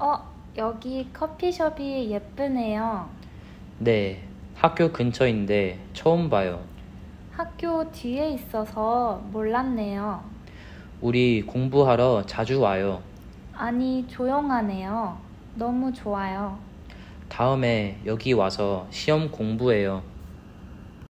여기 커피숍이 예쁘네요. 네, 학교 근처인데 처음 봐요. 학교 뒤에 있어서 몰랐네요. 우리 공부하러 자주 와요. 아니, 조용하네요. 너무 좋아요. 다음에 여기 와서 시험 공부해요.